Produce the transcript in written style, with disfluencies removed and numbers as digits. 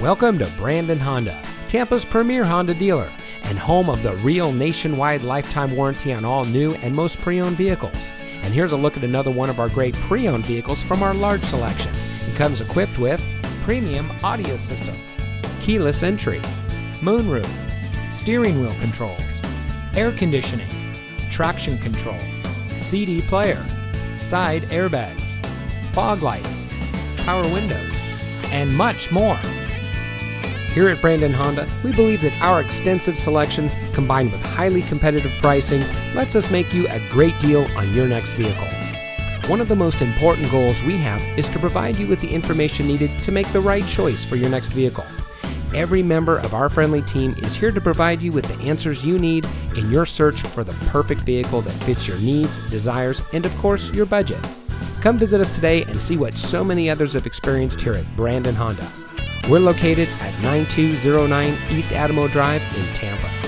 Welcome to Brandon Honda, Tampa's premier Honda dealer and home of the real nationwide lifetime warranty on all new and most pre-owned vehicles. And here's a look at another one of our great pre-owned vehicles from our large selection. It comes equipped with premium audio system, keyless entry, moonroof, steering wheel controls, air conditioning, traction control, CD player, side airbags, fog lights, power windows, and much more. Here at Brandon Honda, we believe that our extensive selection, combined with highly competitive pricing, lets us make you a great deal on your next vehicle. One of the most important goals we have is to provide you with the information needed to make the right choice for your next vehicle. Every member of our friendly team is here to provide you with the answers you need in your search for the perfect vehicle that fits your needs, desires, and of course, your budget. Come visit us today and see what so many others have experienced here at Brandon Honda. We're located at 9209 East Adamo Drive in Tampa.